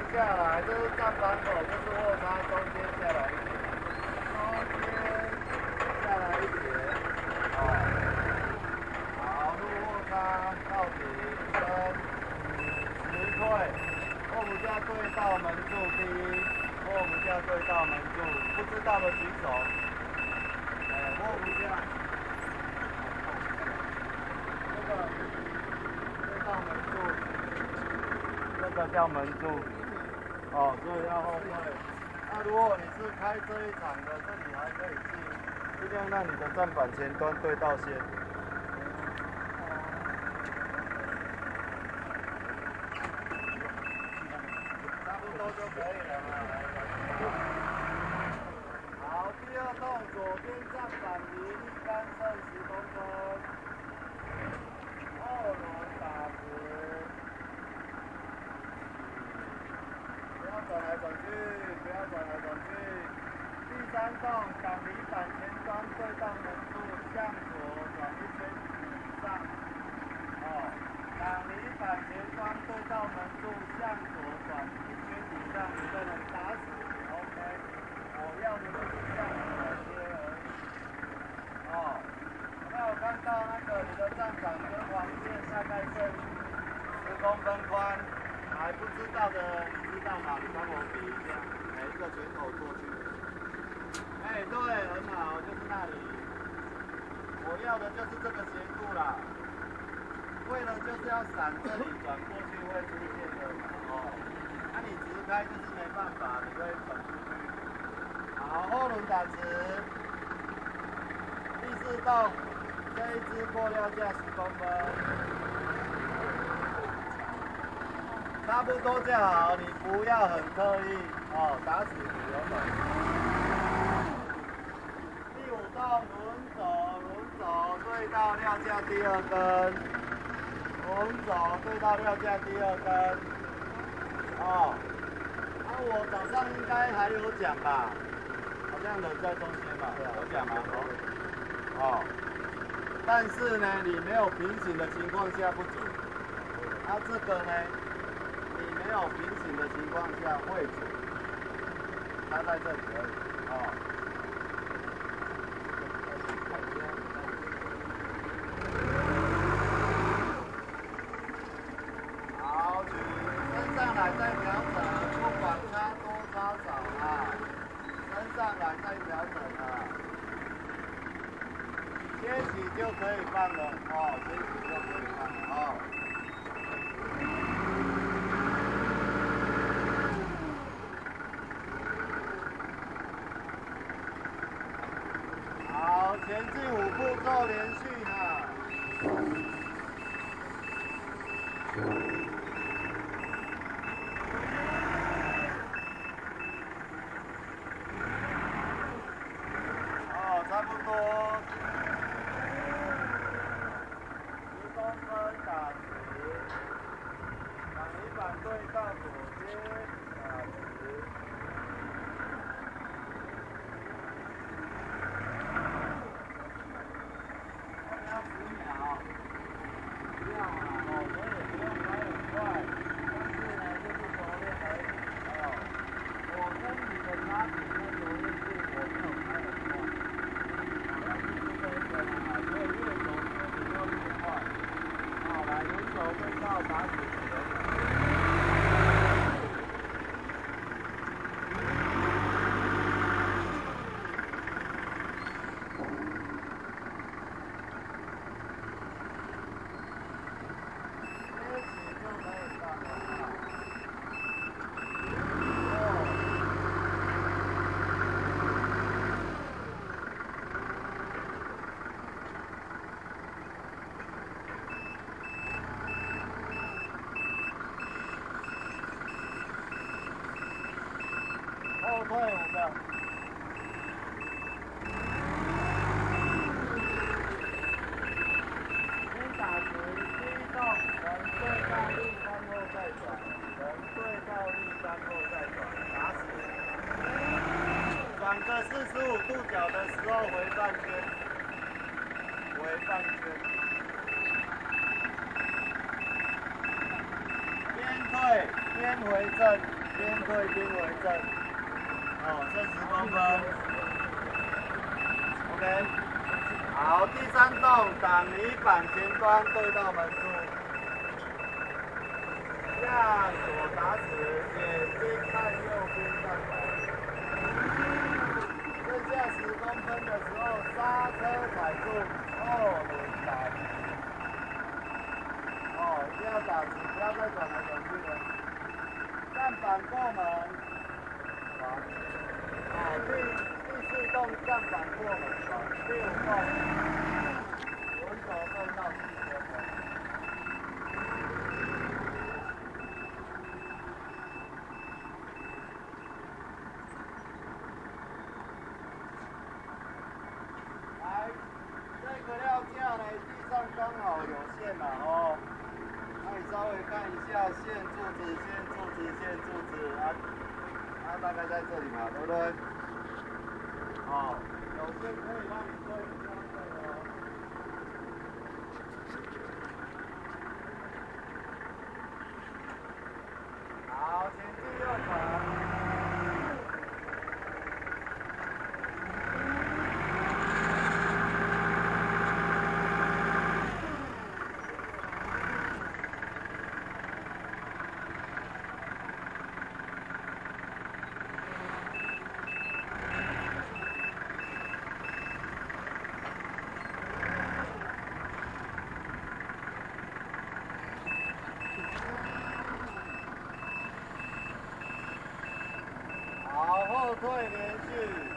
下来，这是站板口，这是货差，中间下来一点，中间下来一点，哦，好，入货差到底跟实退，货不价对到门柱第一，货不价对到门柱，不知道的举手。货不价，这个对到门柱，这个叫门柱。哦，所以要后退。那如果你是开这一场的，这里还可以尽量让你的站板前端对到线。差不多就可以了嘛。好，第二栋左边站板离立杆剩10公分，后轮打直。不要转来转去，不要转来转去。第三栋挡离板前端对到门柱，向左转1圈以上。哦，挡离板前端对到门柱，向左转1圈以上，你就能打死你 OK。我要的就是这样子的贴而已。哦，有没有看到那个你的站板跟黄线大概剩10公分宽？还不知道的，你知道吗？你帮我比一下，每一个拳头过去。哎，对，很好，就是那里。我要的就是这个斜度啦。为了就是要闪这里转过去会出现的嘛，哦。那你直开就是没办法，你会转出去。好，后轮打直。第4栋，这一支过料架10公分。差不多就好，你不要很刻意哦，打死你原本。第5栋轮走对到料架第2根，轮走对到料架第2根。哦，我早上应该还有讲吧？好像人在中间吧？有讲吗？哦，但是呢，你没有平行的情况下不准。这个呢？没有平行的情况下会准，它在这里而已。哦。好，请升上来再调整，不管差多差少啊，升上来再调整啊。接起就可以放了，哦，接起就可以放了，哦。前进5步骤连续呢。哦，差不多。10公分打直，挡离板对到左边打直。后退5个。先打直，第1栋人对到立杆后再转，人对到立杆后再转，打死。转个45度角的时候回半圈，回半圈。边退边回正。 边对边为正。哦，剩10公分。OK。好，第3洞挡泥板前端对到门柱，向左打直，眼睛看右边站板。剩下10公分的时候，刹车踩住后轮打直。哦，一定要打直，不要再转来转去了。站板过门。好。第4洞站板过门房，第5洞轮轴对到4公分。来，这个料架呢，地上刚好有线了哦。那你稍微看一下线柱子大概在这里嘛，对不对？哦，有线可以让你对相对哦。好，前进右转。好，后退连续。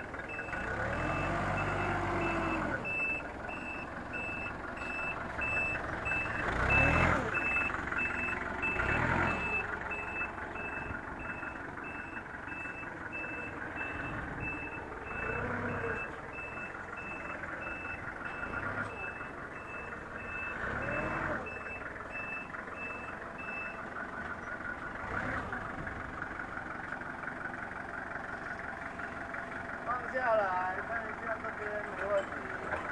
放下来，看一下这边没问题。